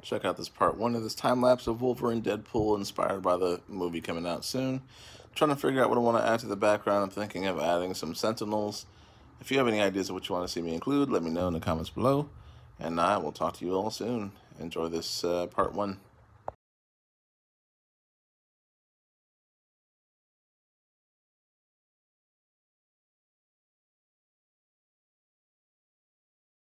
Check out this part 1 of this time-lapse of Wolverine Deadpool inspired by the movie coming out soon. I'm trying to figure out what I want to add to the background. I'm thinking of adding some sentinels. If you have any ideas of what you want to see me include, let me know in the comments below. And I will talk to you all soon. Enjoy this part 1.